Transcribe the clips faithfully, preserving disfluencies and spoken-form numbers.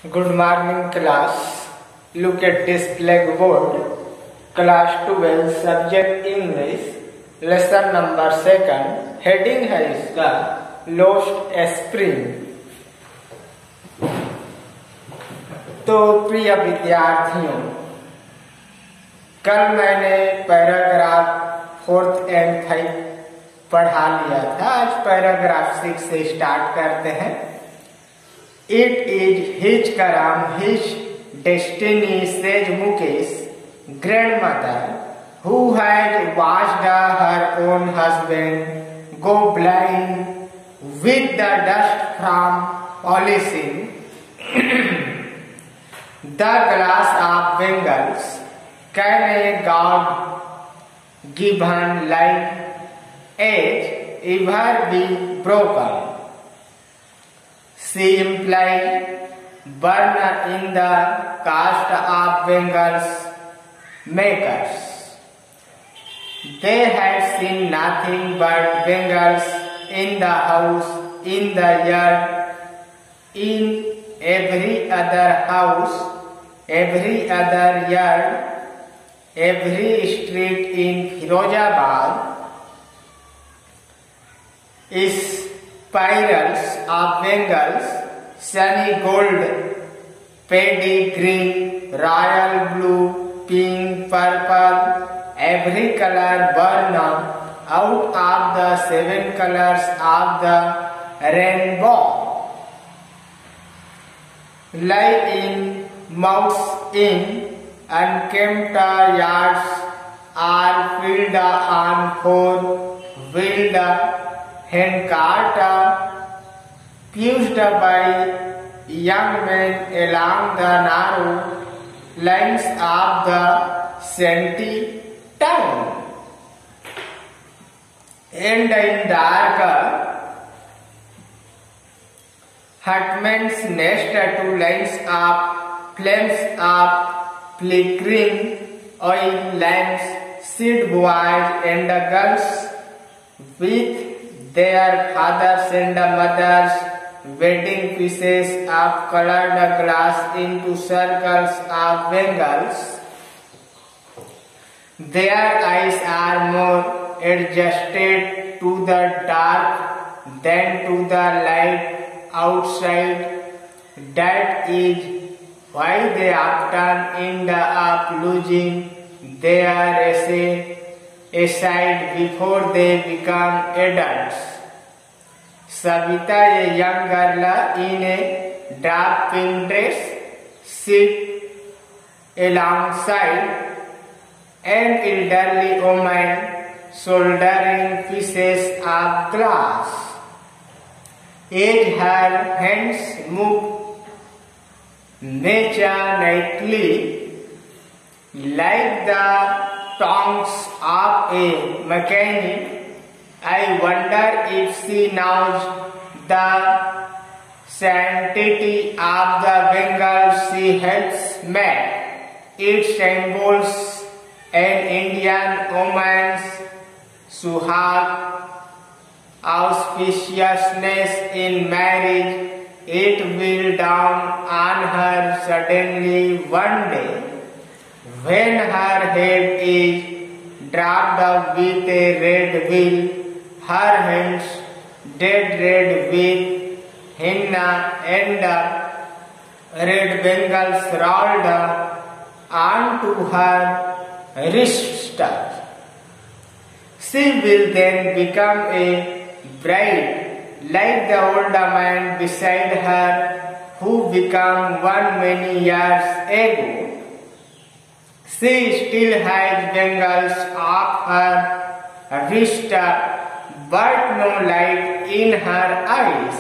Good morning class. Look at this blackboard. Class twelve, subject English, lesson number second. Heading है इसका Lost Spring. तो प्रिय विद्यार्थियों, कल मैंने पैराग्राफ फोर्थ एंड फाइव पढ़ा लिया था। आज पैराग्राफ सिक्स से स्टार्ट करते हैं। It is his karam, his destiny, says Mukesh, grandmother, who had watched her own husband go blind with the dust from polishing the glass of Bengals. Can a God given life age ever be broken? She implied, burn in the cast of Bengals makers. They had seen nothing but Bengals in the house, in the yard, in every other house, every other yard, every street in Firozabad. Is spirals of Bengals, sunny gold, paddy green, royal blue, pink, purple, every color burn out of the seven colors of the rainbow. Lie in mouths in unkempt yards, all filled on four-wheeled handcart, pushed by young men along the narrow lines of the shanty town. And in dark hutmen's nest, two lines of flames of flickering oil lamps, sit boys and girls with their fathers and mothers, wedding pieces of colored glass into circles of Bengals. Their eyes are more adjusted to the dark than to the light outside. That is why they often end up losing their essay aside before they become adults. Savita, a young girl in a dark pink dress, sits alongside an elderly woman shouldering pieces of glass. As her hands move mechanically like the tongues of a mechanic, I wonder if she knows the sanctity of the Bengals she helps make. It symbols an Indian woman's suhag, auspiciousness in marriage. It will dawn on her suddenly one day, when her head is dropped with a red veil, her hands dead red with henna, and red Bengals rolled onto her wrist. She will then become a bride, like the old man beside her, who became one many years ago. She still has Bengals of her wrist, but no light in her eyes.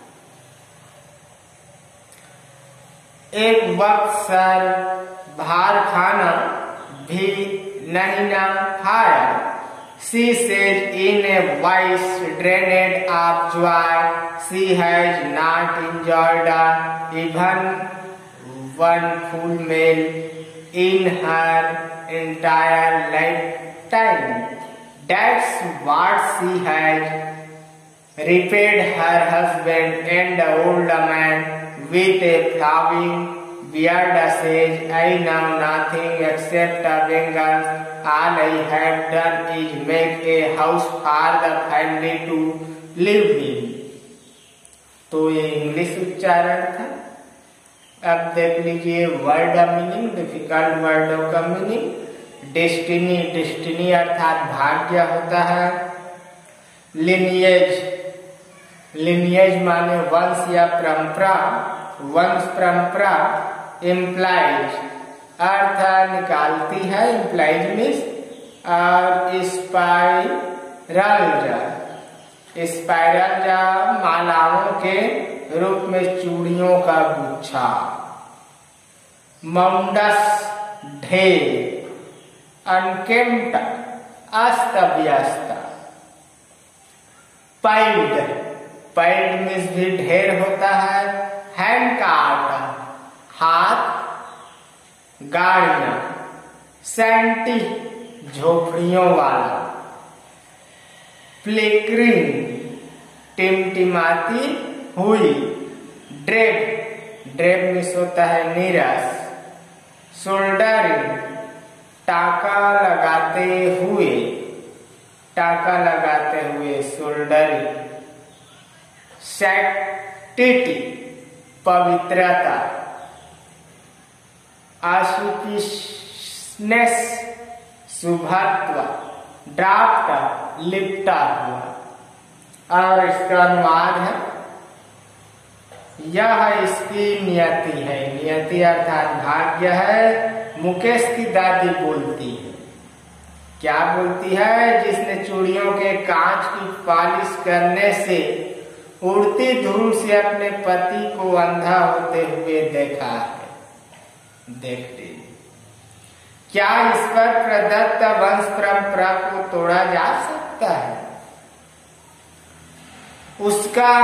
एक वक्त sir भार खाना भी नहीं न खाया. She said in a voice drained of joy. She has not enjoyed even one full meal in her entire lifetime. That's what she has repaid her husband and the old man with a flowing beard says, I know nothing except a vengeance. All I have done is make a house for the family to live in. तो ये English उच्चारण था। अब देख लीजिए word का meaning, difficult वर्डों का meaning. Destiny, destiny अर्थात भाग्य होता है। लिनिएज, लिनिएज माने वंश या परंपरा, वंश परंपरा। इम्प्लाइज अर्थ निकालती है, इम्प्लाइज मीन्स। और स्पाइरल जा, स्पाइरल जा मालाओं के रूप में चूड़ियों का गुच्छा। माउंडस ढेर, अनकेम्प्ट अस्त व्यस्त। पाइल्ड, पाइल्ड मीन्स भी ढेर होता है। हैंड कार्ट हाथ गाड़ियां। सैंटी झोपड़ियों वाला। फ्लिकरिंग टिमटिमाती हुई। ड्रेप, ड्रेप मीन्स होता है नीरस। शोल्डरिंग टाका लगाते हुए, टाका लगाते हुए शोल्डरिंग। सैक्टिटी पवित्रता। ऑस्पिशियसनेस शुभत्व। ड्राफ्ट लिपटा हुआ। और इसका अनुवाद है, यह इसकी नियति है। नियति अर्थात भाग्य है। मुकेश की दादी बोलती है, क्या बोलती है? जिसने चूड़ियों के कांच की पॉलिश करने से उड़ती धूल से अपने पति को अंधा होते हुए देखा है। देखते क्या इस पर प्रदत्त वंश परंपरा को तोड़ा जा सकता है? उसका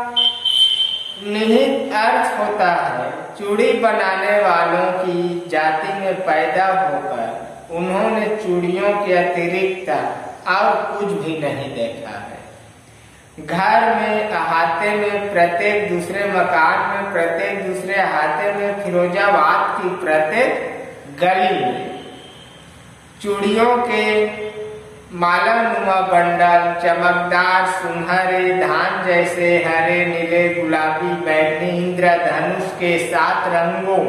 निहित अर्थ होता है, चूड़ी बनाने वालों की जाति में पैदा होकर उन्होंने चूड़ियों के अतिरिक्त और कुछ भी नहीं देखा है। घर में, अहाते में, प्रत्येक दूसरे मकान में, प्रत्येक दूसरे अहाते में, फिरोजाबाद की प्रत्येक गली में चूड़ियों के मालानुमा बंडल, चमकदार सुनहरे धान जैसे हरे, नीले, गुलाबी, बैगनी, इंद्रधनुष के सात रंगों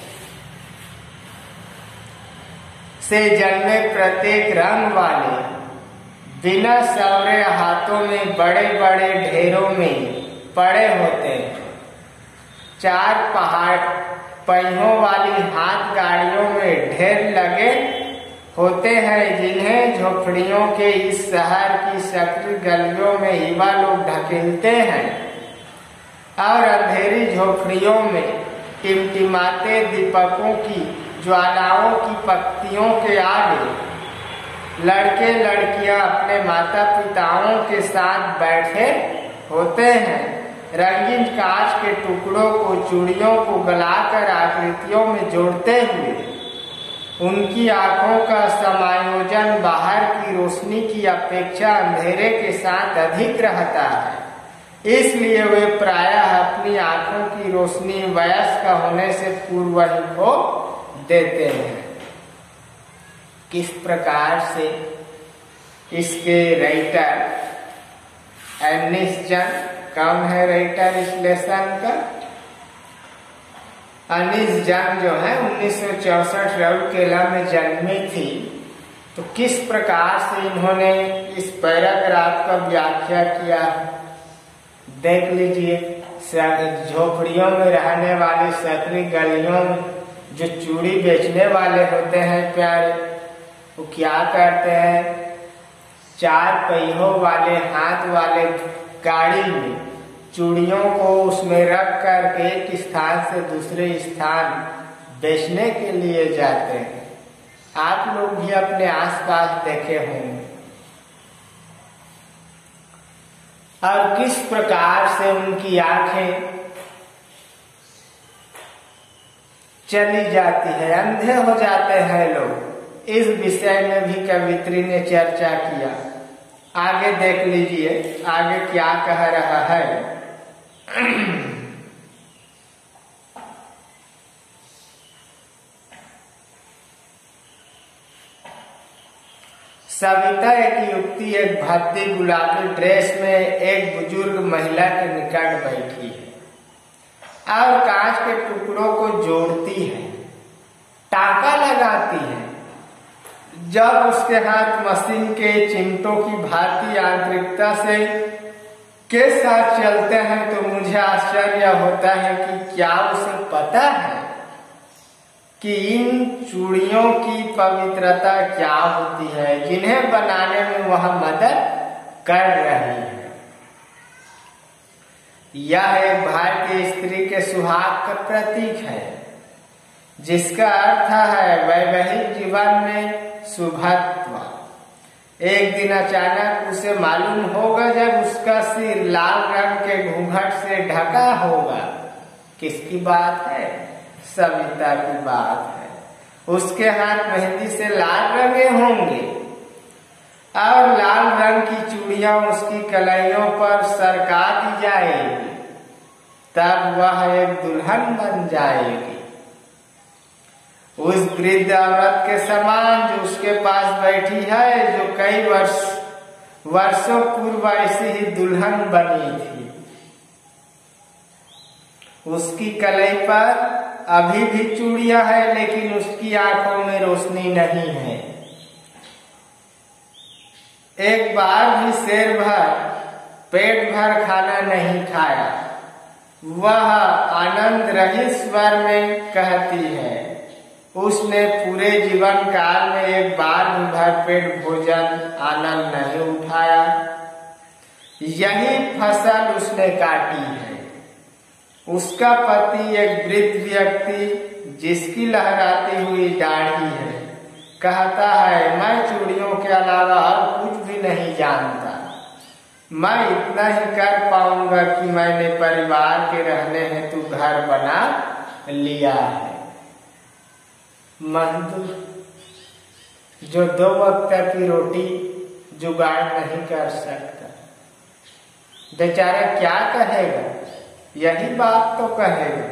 से जलने प्रत्येक रंग वाले बिना सवरे हाथों में बड़े बड़े ढेरों में पड़े होते हैं। चार पहाड़ पहियों वाली हाथ गाड़ियों में ढेर लगे होते हैं, जिन्हें झोपड़ियों के इस शहर की सकरी गलियों में युवा लोग ढकेलते हैं और अंधेरी झोपड़ियों में टिमटिमाते दीपकों की ज्वालाओं की पत्तियों के आगे लड़के लड़कियां अपने माता पिताओं के साथ बैठे होते हैं। रंगीन कांच के टुकड़ों को चूड़ियों को गलाकर आकृतियों में जोड़ते हुए उनकी आंखों का समायोजन बाहर की रोशनी की अपेक्षा अंधेरे के साथ अधिक रहता है। इसलिए वे प्रायः अपनी आंखों की रोशनी वयस्क होने से पूर्व ही खो देते हैं। किस प्रकार से इसके राइटर एनिस जंग, कौन है राइटर इस लेसन का? एनिस जंग जो है उन्नीस सौ चौसठ राउरकेला में जन्मी थी। तो किस प्रकार से इन्होंने इस पैराग्राफ का व्याख्या किया देख लीजिए। झोपड़ियों में रहने वाली सकरी गलियों में जो चूड़ी बेचने वाले होते हैं प्यारे, वो क्या करते हैं? चार पहियों वाले हाथ वाले गाड़ी में चूड़ियों को उसमें रख कर एक स्थान से दूसरे स्थान बेचने के लिए जाते हैं। आप लोग भी अपने आसपास देखे होंगे। और किस प्रकार से उनकी आंखें चली जाती है, अंधे हो जाते हैं लोग। इस विषय में भी कवित्री ने चर्चा किया। आगे देख लीजिए, आगे क्या कह रहा है। सविता एक युवती एक भद्दी गुलाबी ड्रेस में एक बुजुर्ग महिला के निकट बैठी है और कांच के टुकड़ों को जोड़ती है, टाका लगाती है। जब उसके हाथ मशीन के चिमटों की भांति यांत्रिकता से के साथ चलते हैं तो मुझे आश्चर्य होता है कि क्या उसे पता है कि इन चूड़ियों की पवित्रता क्या होती है जिन्हें बनाने में वह मदद कर रही है। यह एक भारतीय स्त्री के सुहाग का प्रतीक है, जिसका अर्थ है वैवाहिक जीवन में शुभत्व। एक दिन अचानक उसे मालूम होगा जब उसका सिर लाल रंग के घूंघट से ढका होगा। किसकी बात है? सविता की बात है। उसके हाथ मेहंदी से लाल रंगे होंगे और लाल रंग की चूड़ियां उसकी कलाइयों पर सरका दी जाएगी। तब वह एक दुल्हन बन जाएगी, उस वृद्ध औरत के समान जो उसके पास बैठी है, जो कई वर्ष वर्षों पूर्व ऐसी ही दुल्हन बनी थी। उसकी कलाई पर अभी भी चूड़ियां है, लेकिन उसकी आंखों में रोशनी नहीं है। एक बार भी शेर भर पेट भर खाना नहीं खाया, वह आनंद रहित स्वर में कहती है। उसने पूरे जीवन काल में एक बार भी भरपेट भोजन आनंद नहीं उठाया। यही फसल उसने काटी है। उसका पति एक वृद्ध व्यक्ति जिसकी लहराती हुई दाढ़ी है, कहता है, मैं चूड़ियों के अलावा और कुछ भी नहीं जानता। मैं इतना ही कर पाऊंगा कि मैंने परिवार के रहने हेतु घर बना लिया है। मजदूर जो दो वक्त की रोटी जुगाड़ नहीं कर सकता, बेचारा क्या कहेगा? यही बात तो कहेगा।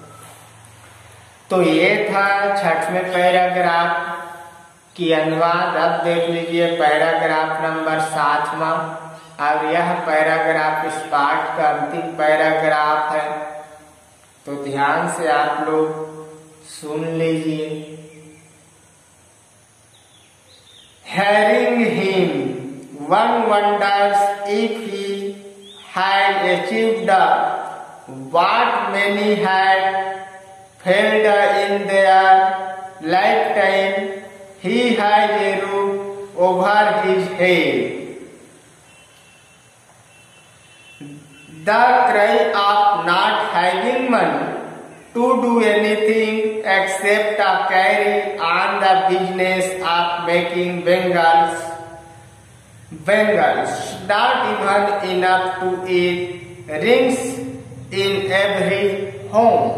तो ये था छठवें पैराग्राफ की अनुवाद। अब देख लीजिए पैराग्राफ नंबर सातवां, और यह पैराग्राफ इस पाठ का अंतिम पैराग्राफ है। तो ध्यान से आप लोग सुन लीजिए। Hearing him, one wonders if he had achieved what many had failed in their lifetime. He has a roof over his head. The cry of not having money to do anything except to carry on the business of making bangles, bangles, not even enough to eat, rings in every home.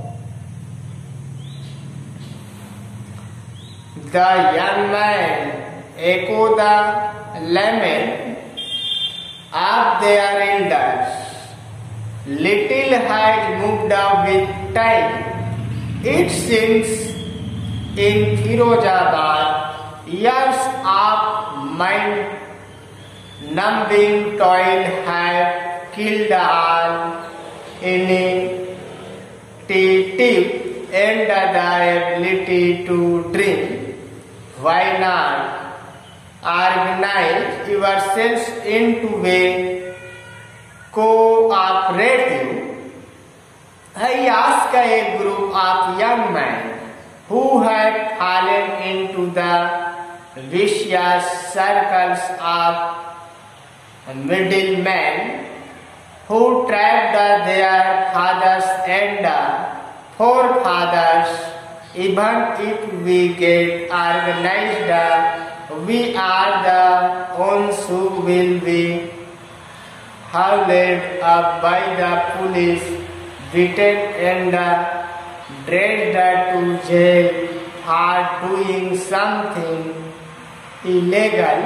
The young man echoed the lament of their elders. Little had moved up with time. It seems in Firozabad, years of mind-numbing toil have killed all initiative and the ability to dream. Why not organize yourselves into a cooperative? I ask a group of young men who have fallen into the vicious circles of middlemen who trapped their fathers and forefathers. Even if we get organized, we are the ones who will be hauled up by the police, beaten and dragged to jail for doing something illegal.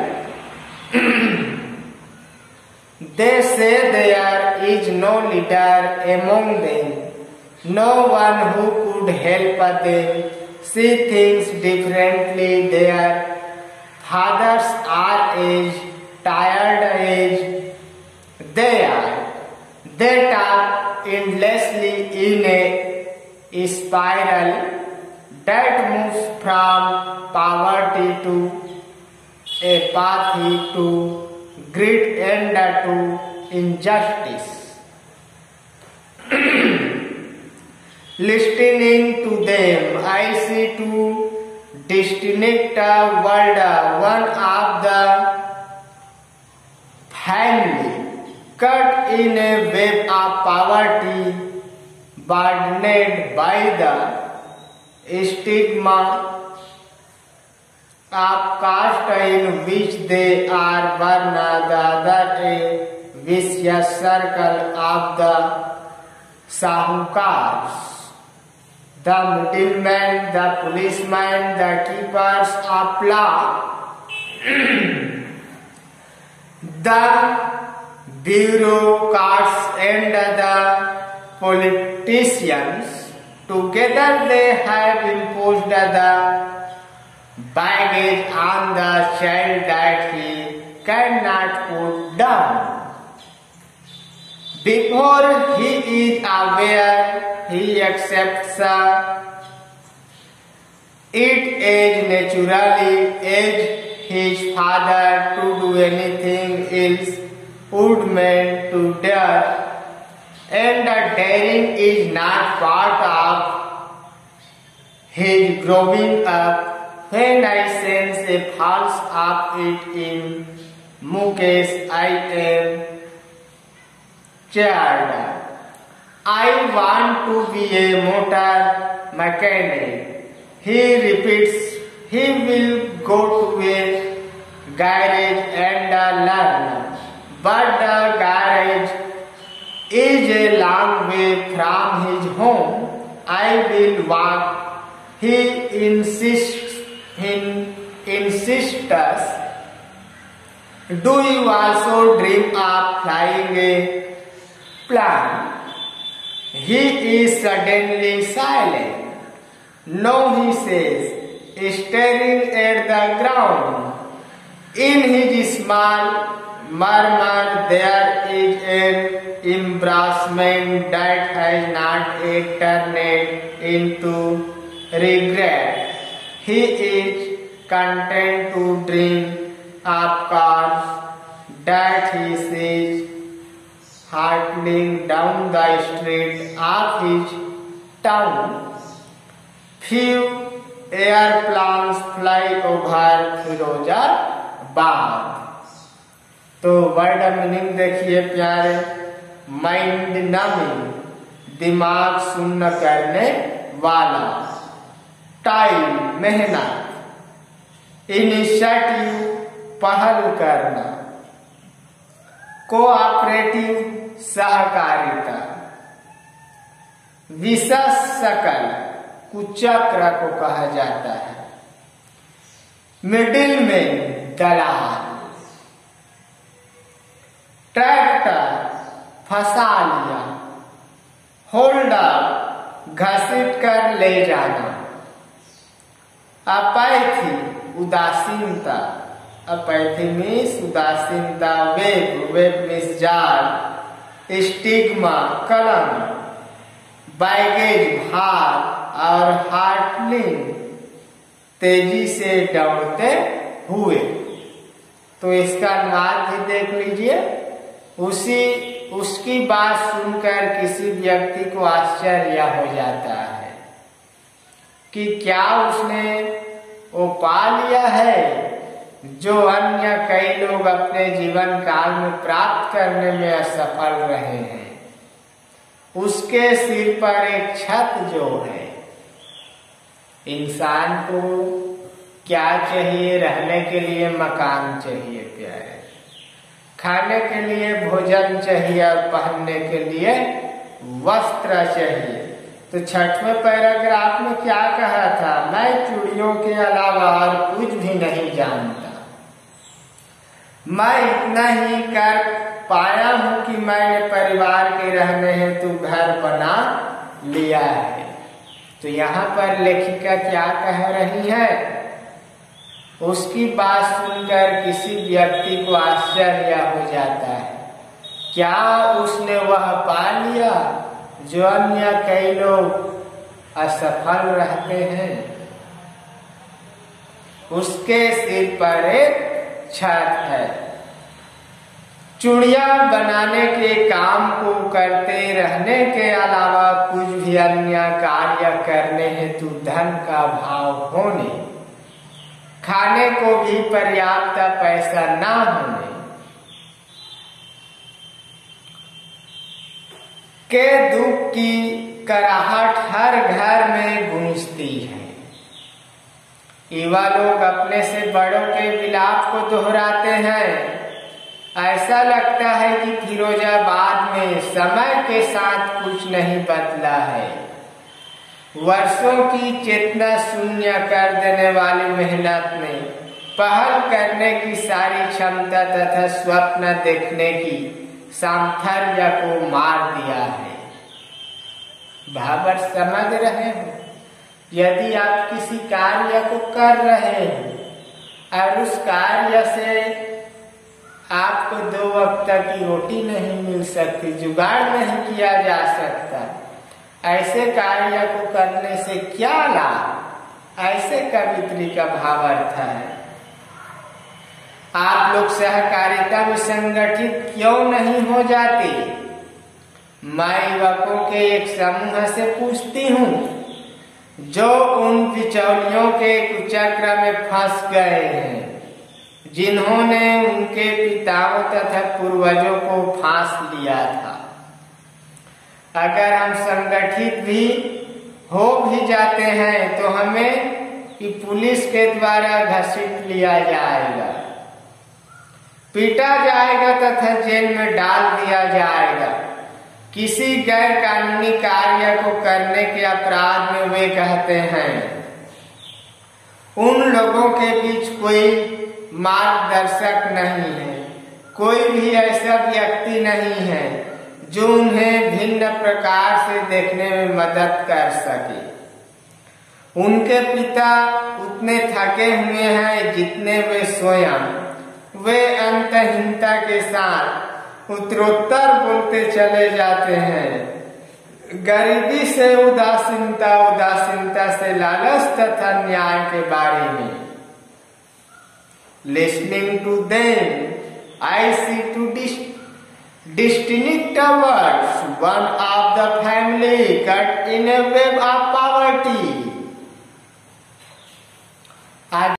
They say there is no leader among them, no one who could help them see things differently. Their fathers are aged, tired age, they are. They talk endlessly in a spiral that moves from poverty to apathy to greed and to injustice. Listening to them, I see to distinct world, one of the family cut in a web of poverty, burdened by the stigma of caste in which they are born, the other a vicious circle of the sahukars, the middlemen, the policemen, the keepers of law, the bureaucrats and the politicians. Together they have imposed the baggage on the child that he cannot put down. Before he is aware, he accepts it as naturally as his father to do anything else would mean to death, and the daring is not part of his growing up. When I sense a pulse of it in Mukesh, I am cheered. I want to be a motor mechanic. He repeats he will go to a garage and learn, but the garage is a long way from his home. I will walk. He insists. He insists. Do you also dream of flying a plane? He is suddenly silent. No, he says, staring at the ground. In his small murmur there is an embarrassment that has not yet turned into regret. He is content to dream of cars that he sees hurtling down the street of his town. Few airplanes fly over Firozabad. तो word meaning देखिए प्यारे, mind numbing, दिमाग सुन्न करने वाला, time मेहनत, initiative पहल करना, कोऑपरेटिव सहकारिता, विशेष शकल कुचक्र को कहा जाता है, मिडिल में दलाल, ट्रैक्टर फंसा लिया, होल्डर घसीट कर ले जाना, अपैथी उदासीनता, अपैथी मीन्स उदासीनता, वेब वेब मीन्स जाल, स्टिग्मा कलम, बैगेज भार और हार्टलिंग तेजी से दौड़ते हुए। तो इसका अनुवाद भी देख लीजिए। उसी उसकी बात सुनकर किसी व्यक्ति को आश्चर्य हो जाता है कि क्या उसने वो पा लिया है जो अन्य कई लोग अपने जीवन काल में प्राप्त करने में असफल रहे हैं। उसके सिर पर एक छत जो है। इंसान को क्या चाहिए? रहने के लिए मकान चाहिए प्यारे, खाने के लिए भोजन चाहिए और पहनने के लिए वस्त्र चाहिए। तो छठवें पैराग्राफ में क्या कहा था? मैं चूड़ियों के अलावा और कुछ भी नहीं जानता। मैं इतना ही कर पाया हूं कि मैंने परिवार के रहने हेतु घर बना लिया है। तो यहाँ पर लेखिका क्या कह रही है उसकी बात सुनकर किसी व्यक्ति को आश्चर्य हो जाता है, क्या उसने वह पा लिया जो अन्य कई लोग असफल रहते हैं। उसके सिर पर एक छत है। चूड़िया बनाने के काम को करते रहने के अलावा कुछ भी अन्य कार्य करने हेतु धन का भाव होने, खाने को भी पर्याप्त पैसा ना होने के दुख की कराहट हर घर में गूंजती है। युवा लोग अपने से बड़ों के विलाप को दोहराते हैं। ऐसा लगता है कि फिरोजाबाद में समय के साथ कुछ नहीं बदला है। वर्षों की चेतना शून्य कर देने वाली मेहनत ने पहल करने की सारी क्षमता तथा स्वप्न देखने की सामर्थ्य को मार दिया है। भावर समझ रहे हो? यदि आप किसी कार्य को कर रहे हो और उस कार्य से आपको दो वक्त की रोटी नहीं मिल सकती, जुगाड़ नहीं किया जा सकता, ऐसे कार्य को करने से क्या लाभ? ऐसे कवित्री का भाव अर्थ है। आप लोग सहकारिता में संगठित क्यों नहीं हो जाते? मैं युवकों के एक समूह से पूछती हूँ जो उन बिचौलियों के कुचक्र में फंस गए हैं जिन्होंने उनके पिताओं तथा पूर्वजों को फांस लिया था। अगर हम संगठित भी हो भी जाते हैं तो हमें कि पुलिस के द्वारा घसीट लिया जाएगा, पीटा जाएगा तथा जेल में डाल दिया जाएगा। किसी गैर कानूनी कार्य को करने के अपराध में वे कहते हैं उन लोगों के बीच कोई मार्गदर्शक नहीं है, कोई भी ऐसा व्यक्ति नहीं है जो उन्हें भिन्न प्रकार से देखने में मदद कर सके। उनके पिता उतने थके हुए हैं जितने वे स्वयं। वे अंतहीनता के साथ उत्तरोत्तर बोलते चले जाते हैं। गरीबी से उदासीनता, उदासीनता से लालच तथा न्याय के बारे में। Listening to them, I see two dis- distinct words. One of the family cut in a web of poverty. आज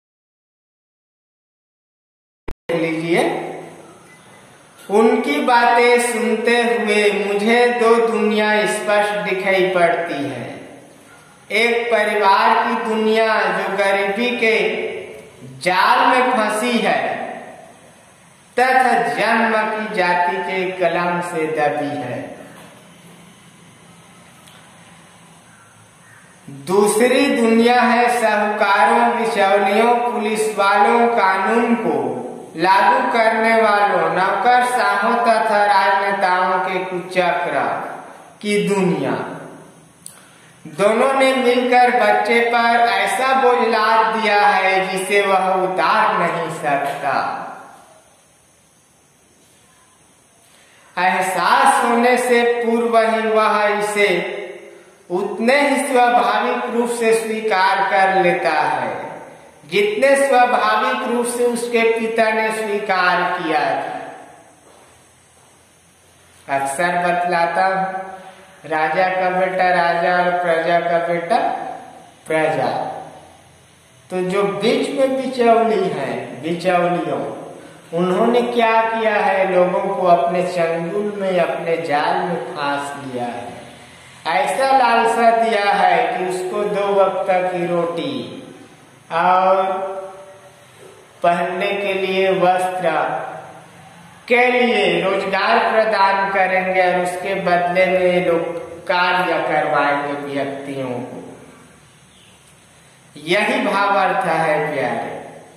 लीजिए, उनकी बातें सुनते हुए मुझे दो दुनिया स्पष्ट दिखाई पड़ती है। एक परिवार की दुनिया जो गरीबी के जाल में फंसी है तथा जन्म की जाति के कलम से दबी है। दूसरी दुनिया है साहूकारों, बिचौलियों, पुलिस वालों, कानून को लागू करने वालों, नौकरशाहों तथा राजनेताओं के कुचक्र की दुनिया। दोनों ने मिलकर बच्चे पर ऐसा बोझ लाद दिया है जिसे वह उतार नहीं सकता। एहसास होने से पूर्व ही वह इसे उतने ही स्वाभाविक रूप से स्वीकार कर लेता है जितने स्वाभाविक रूप से उसके पिता ने स्वीकार किया था। अक्सर बतलाता हूं, राजा का बेटा राजा और प्रजा का बेटा प्रजा। तो जो बीच में बिचौली है, बिचौलियों, उन्होंने क्या किया है? लोगों को अपने चंगुल में, अपने जाल में फांस लिया है। ऐसा लालसा दिया है कि उसको दो वक्त की रोटी और पहनने के लिए वस्त्र के लिए रोजगार प्रदान करेंगे और उसके बदले में लोग कार्य करवाएंगे व्यक्तियों को। यही भावार्थ है प्यारे।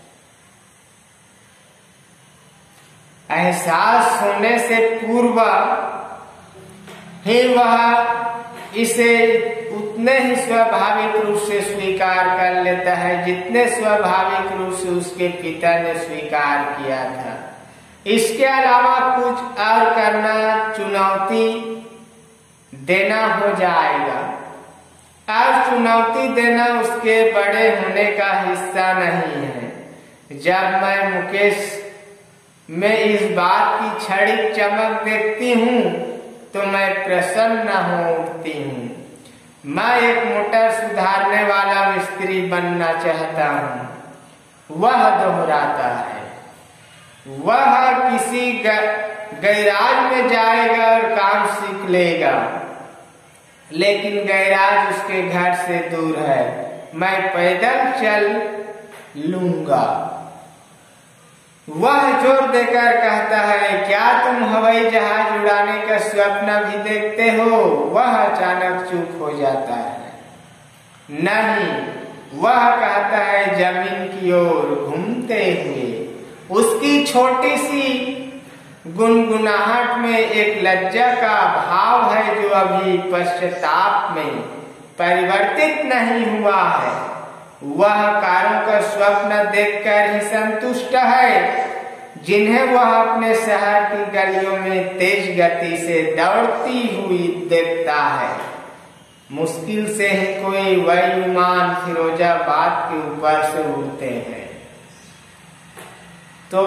एहसास होने से पूर्व ही वह इसे उतने उतने ही स्वाभाविक रूप से स्वीकार कर लेता है जितने स्वाभाविक रूप से उसके पिता ने स्वीकार किया था। इसके अलावा कुछ और करना चुनौती देना हो जाएगा, और चुनौती देना उसके बड़े होने का हिस्सा नहीं है। जब मैं मुकेश में इस बात की क्षणिक चमक देखती हूँ तो मैं प्रसन्न हो उठती हूँ। मैं एक मोटर सुधारने वाला मिस्त्री बनना चाहता हूँ। वह दोहराता है। वह किसी गैराज में जाएगा और काम सीख लेगा, लेकिन गैराज उसके घर से दूर है। मैं पैदल चल लूंगा। वह जोर देकर कहता है, क्या तुम हवाई जहाज उड़ाने का स्वप्न भी देखते हो? वह अचानक चुप हो जाता है। नहीं, वह कहता है जमीन की ओर घूमते हुए। उसकी छोटी सी गुनगुनाहट में एक लज्जा का भाव है जो अभी पश्चाताप में परिवर्तित नहीं हुआ है। वह कारों का स्वप्न देखकर ही संतुष्ट है जिन्हें वह अपने शहर की गलियों में तेज गति से दौड़ती हुई देखता है। मुश्किल से ही कोई वायुमान फिरोजाबाद के ऊपर से उड़ते हैं। तो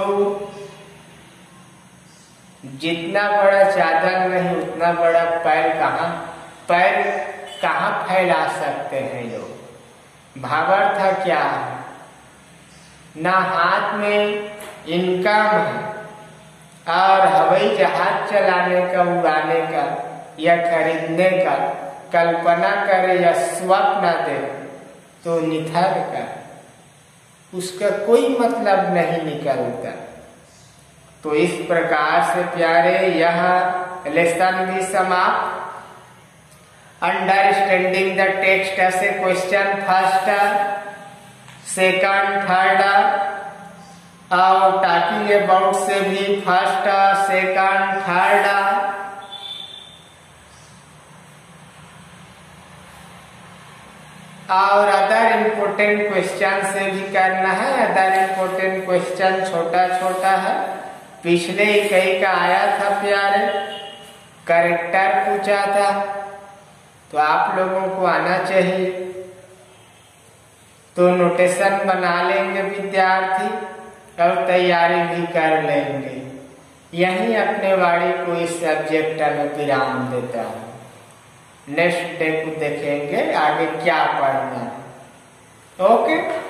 जितना बड़ा चादर नहीं उतना बड़ा पैर कहाँ पैर कहाँ फैला सकते हैं लोग। भावार्थ क्या है? ना हाथ में इनकम है और हवाई जहाज चलाने का, उड़ाने का या खरीदने का कल्पना करे या स्वप्न दे तो निथर का उसका कोई मतलब नहीं निकलता। तो इस प्रकार से प्यारे यह लेसन भी समाप्त। अंडरस्टैंडिंग द टेक्स्ट से क्वेश्चन फर्स्ट, सेकंड, थर्ड और टॉकिंग अबाउट से भी फर्स्ट, सेकंड, थर्ड और अदर इम्पोर्टेंट क्वेश्चन से भी करना है। अदर इम्पोर्टेंट क्वेश्चन छोटा छोटा है। पिछले इकाई का आया था प्यारे, करेक्टर पूछा था, तो आप लोगों को आना चाहिए। तो नोटेशन बना लेंगे विद्यार्थी और तैयारी भी कर लेंगे। यही अपने वाणी को इस सब्जेक्ट में विराम देता हूँ। नेक्स्ट डे को देखेंगे आगे क्या पढ़ना है। ओके।